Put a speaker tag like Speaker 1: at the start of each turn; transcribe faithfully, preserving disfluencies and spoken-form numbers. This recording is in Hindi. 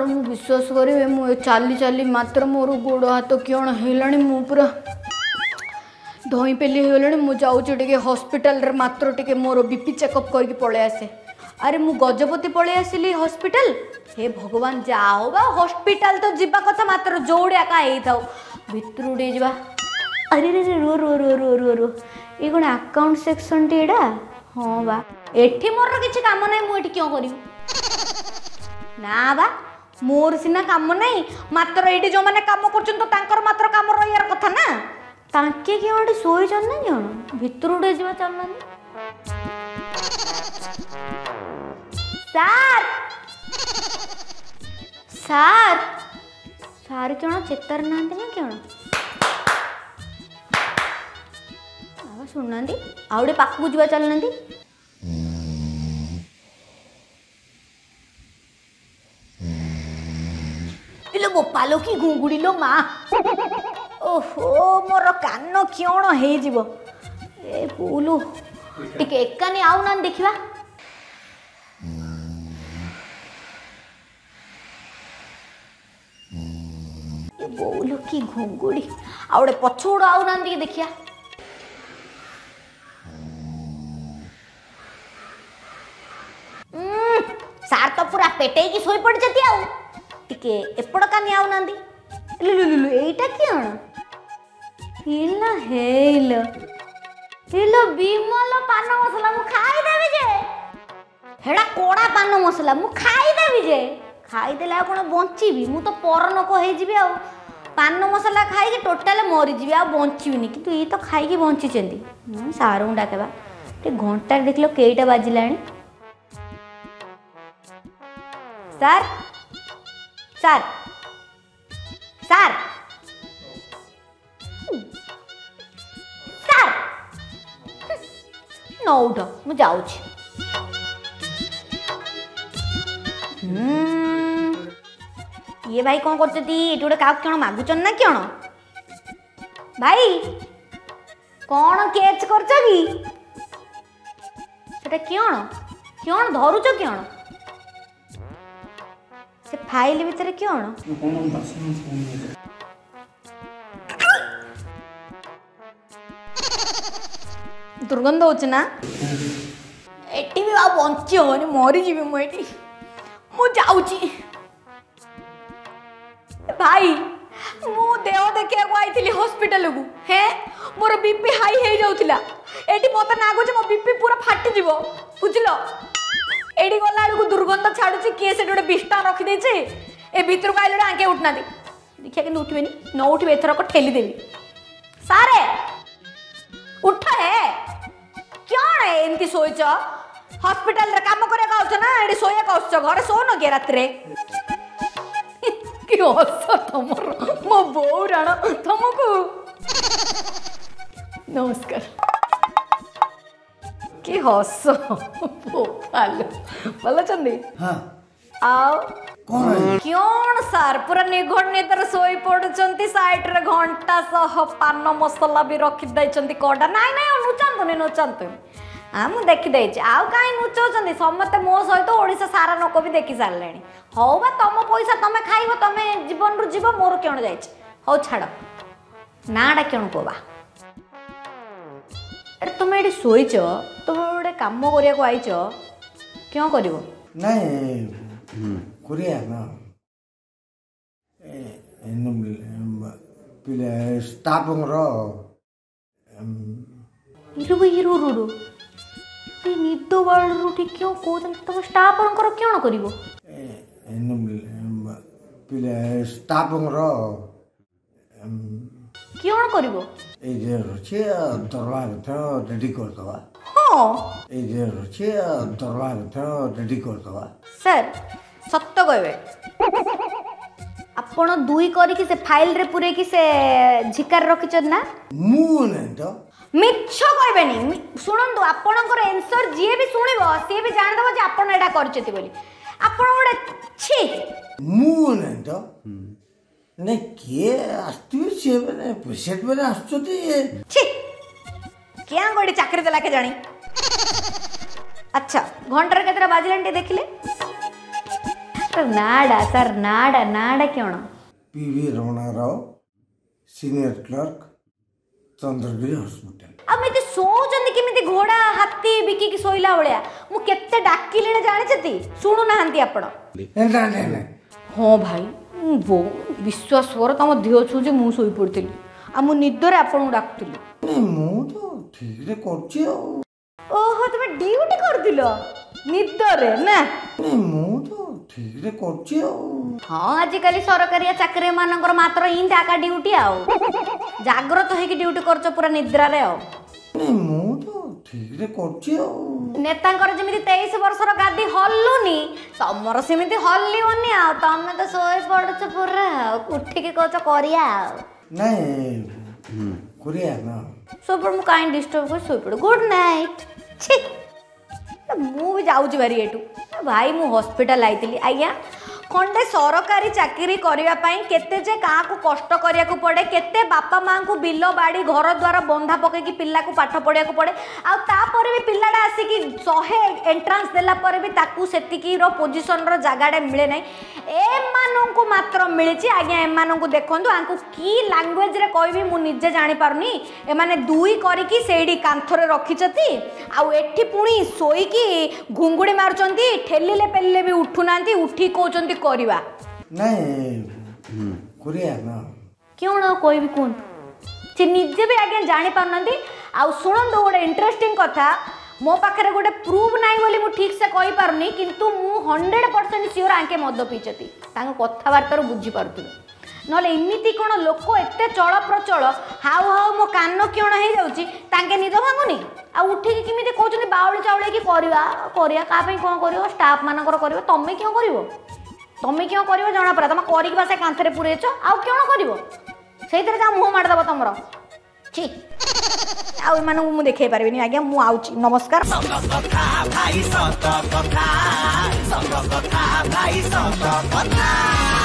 Speaker 1: मु विश्वास करेंगे मु चाली चाली मात्र मोर गोड़ हाथ किण है मु पूरा धई पेली हो मु जाऊँगी हॉस्पिटल रे मात्र टिके मोर बीपी चेकअप करके पळे आसे। अरे मु गजपति पळे आसिली हॉस्पिटल। हे भगवान जाओ बा हॉस्पिटल तो जीवा कथा मात्र जोड़िया का थाउ भितर उड़े जा। अरे रे रे रो रो रो रो रो रो ये कौन अकाउंट सेक्शन टी एडा। हाँ बा एठी मोर किछि काम नै मु एठी क्यों करियो ना बा मोर सिना काम नहीं मात्र एठी जो माने काम करछन तो तांकर मात्र काम रहियार कथा ना तांके क्यों एठी सोई जन ना जण भितर उड़े जीवा चलना सार सार सार क्यों चेतार नांती ना क्यों आवाज सुनना आउडे पाखु जीवा चलना इलो बोपालो की घुंगुड़ी लो माँ ओहो मोर कान क्यों हे जीवो ए बोलू टिके एकानी आउ ना देखिबा ए बोलू की घुंगुड़ी आउडे पछोड़ आउ ना देखिया सार तो पूरा पेटे की सोई पड़ जाती आउ टिके एपड़ कानी आउ नांदी लुलु लुलु एटा क्यों हिला हेल हिलो बिमल पान मसला मु खाई देबी जे हेडा कोड़ा पान मसला मु खाई देबी जे खाई देला कोन बंचीबी मु तो परनक हे जिबी आ पान मसला खाई के टोटल मरि जिबी आ बंचीबिनी किंतु ई तो खाई के बंची चंदी मु सारू डाकेबा ते घंटा देखलो केइटा बाजिलाणी सर सर सर सर न उठ मु जाऊँ ये भाई कौन करते ये गोटे क्या क्यों मागुचन ना क्यों भाई कौन कैच कर क्यों क्यों धरुच क्यों से फाइल भीतर क्यों दुर्गंध होच ना एटी भी आ बंची होनी मरी जीवी मु एटी मु जाउची भाई मु देह देखिया को आइथिली हॉस्पिटल को हे मोर बीपी हाई हे जाउथिला एटी मते नागुच मो बीपी पूरा फाटी जीवो बुझलो एडी गला को दुर्गंध छाड़ुची किए से गोटे बिस्टा रखी देछे ए भीतर को आइले आंके उठना दे देखिया कि उठबेनी न उठबे एथर को ठेली देबी सारे उठ है क्यों है एंती सोइच हॉस्पिटल रे काम करे का छ ना एडी सोया का छ घरे सो न के रात रे कि हस तमर मो बौ राण तुमको नमस्कार कि हस भोपाल भल चंदी हां आओ कौन क्यों सार पूरा निघड़ निदर सोई पड़ुचंती साइड रे घंटा सह पान मसला भी रखि दैचंती कोडा नाइ नाइ नुचंतु नुचंतु हां मु देखि दैछि आउ काई नुचौचंती समते मो सहित ओडिसा सारा नको भी देखि सारलेनी हौ बा तम पैसा तमे खाइबो तमे जीवन रु जीव मोर क्यों जाइछि हौ छाड़ नाडा क्यों कोबा अरे तुम ये शोच तुम गोटे कम कर आईच क्यों कर
Speaker 2: स्टाफ
Speaker 1: निद बाड़ी क्यों कहते तुम स्टाफ क्यों कर
Speaker 2: स्टाफ
Speaker 1: क्यों कर
Speaker 2: दरबार रेडी करदवा
Speaker 1: हाँ
Speaker 2: दरबार रेडी करदवा
Speaker 1: सर सत्य कहबे आपण दुई करके से फाइल रे पूरे की से झिकार रखिछ ना
Speaker 2: मु नै तो
Speaker 1: मिछ कहबेनी सुनंदु आपणकर आंसर जे भी सुनिबो से भी जान दबो जे आपण एडा करछति बोली आपण ओडे छी
Speaker 2: मु नै तो नहीं किए आस्तु से बने पेशेंट बने आस्तुती
Speaker 1: छी क्या गोडी चाकरी देला के जानी अच्छा घंटर केतरा बाजिलांटी देखिले नाडा सर नाडा नाडा क्यों
Speaker 2: PV Ramana Rao senior clerk Chandragiri hospital
Speaker 1: अब मैं सोचंदी केमिति घोड़ा हाथी बिकी की सोइला भलिया मु केते डाकिले जानि छथि सुनु नाहंती आपण
Speaker 2: ना ना ना
Speaker 1: हां भाई वो विश्वास कर तम देह छु जे मु सोई पड़तिली आ मु निदरे आपण डाकतिली
Speaker 2: नहीं मु तो ठीक रे करछि
Speaker 1: ओहो तुम ड्यूटी करदिलो निदरे ना
Speaker 2: नहीं मु तो ठीक रे करछि
Speaker 1: हाँ आजिकल सरकारी चाकरी मानकर मात्र इन आका ड्यूटी आओ जाग्रत होइकी ड्यूटी करछ पूरा निद्रा रे आओ
Speaker 2: नहीं मु तो ठीक रे करछि
Speaker 1: नेतांकर जेमिति तेईस वर्षर गादी हल्लुनी तमर सेमिति हल्लिवनी आ तमे तो सोई पड़छ पूरा उठिके कहछ करिया
Speaker 2: नहीं करिया ना
Speaker 1: सोपड़ मु काइन डिस्टर्ब कर सोपड़ गुड नाइट छी मु भी जाउची बारी एटू भाई मु हॉस्पिटल आइतिली आज्ञा खंडे सरकारी चाकरी करने केते जे का को कष्ट करिया को पड़े केते बापा माँ को बिल बाड़ी घर द्वार बंधा पकईकी पिला को पाठ पढ़िया को पड़े आ तापर भी पिलाटा आसिकी शहे एंट्रांस देला पर भी ताकू सेतिकी रो पोजीशन रो जगाडे मिले नै एमानन को मात्र मिलिछि आज्ञा एमानन को देखंतु आंकु की लैंग्वेज रे कहबी मु निजे जानि पारुनी ए माने दुई करिकी सेडी कांथरे रखिचती आ एठी पुणी सोईकी घुंगुडी मारुचंती ठेलिले पेलिले भी उठु नांती उठी कहउचंती करिवा
Speaker 2: नहीं करिया ना
Speaker 1: क्यों ना कोई भी कोन से निजे भी आगे जानि पारुनंती आ सुनंदो गोटे इंटरेस्टिंग कथा मो पाखरे गोटे प्रूफ नाही बोली मु ठीक से कहि पारुनी किंतु मु हंड्रेड परसेंट श्योर आंके मद पीचती तांको कथाबार्ता बुझी पारुथि नले इमिति कोन लोक एते चल प्रचल हाउ हाउ मो कान क्यों हे जाउची तांके निद भांगुनी आ उठी कि किमिति कहउचनी बाउली चाउली की करिवा करिया का पई कोन करियो स्टाफ मानकर करियो तमे क्यों करिवो तमें क्यों कर जना पड़ा तुम कर से कांथरे पुरेच आउ क्यों कर से मुँह मारदेव तुम ची आउ देखे पारे आज्ञा मुझे नमस्कार।